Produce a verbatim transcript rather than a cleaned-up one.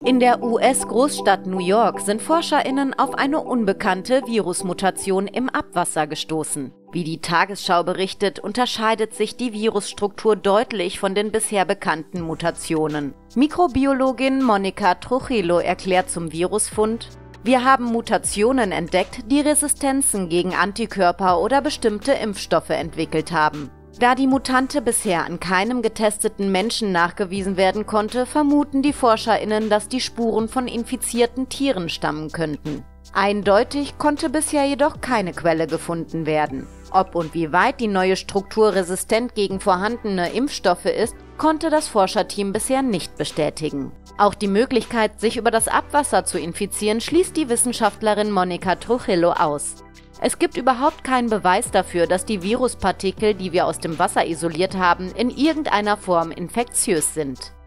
In der U S-Großstadt New York sind ForscherInnen auf eine unbekannte Virusmutation im Abwasser gestoßen. Wie die Tagesschau berichtet, unterscheidet sich die Virusstruktur deutlich von den bisher bekannten Mutationen. Mikrobiologin Monica Trujillo erklärt zum Virusfund: Wir haben Mutationen entdeckt, die Resistenzen gegen Antikörper oder bestimmte Impfstoffe entwickelt haben. Da die Mutante bisher an keinem getesteten Menschen nachgewiesen werden konnte, vermuten die ForscherInnen, dass die Spuren von infizierten Tieren stammen könnten. Eindeutig konnte bisher jedoch keine Quelle gefunden werden. Ob und wie weit die neue Struktur resistent gegen vorhandene Impfstoffe ist, konnte das Forscherteam bisher nicht bestätigen. Auch die Möglichkeit, sich über das Abwasser zu infizieren, schließt die Wissenschaftlerin Monica Trujillo aus. Es gibt überhaupt keinen Beweis dafür, dass die Viruspartikel, die wir aus dem Wasser isoliert haben, in irgendeiner Form infektiös sind.